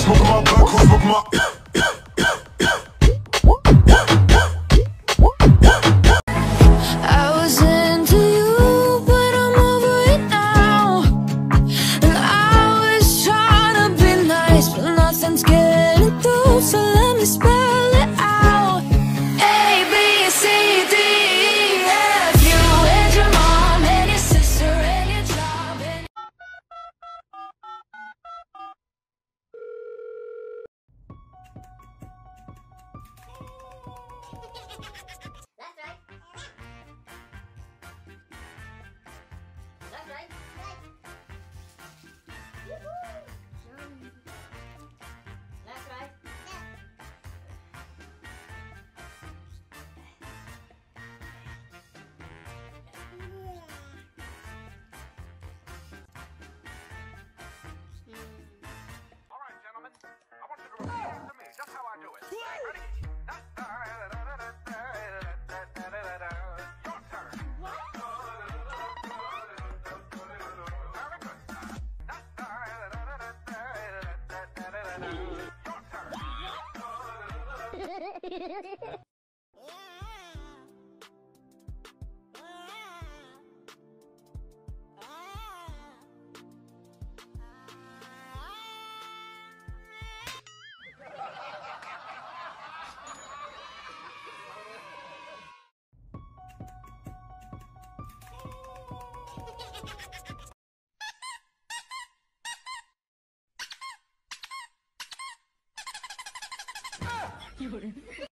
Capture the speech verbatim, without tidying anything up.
smoking my blood, who's smoking my... That's right. That's right. All right, gentlemen. I want you to repeat after me, just how I do it. Ready? Your turn. What? Very good. Your turn. You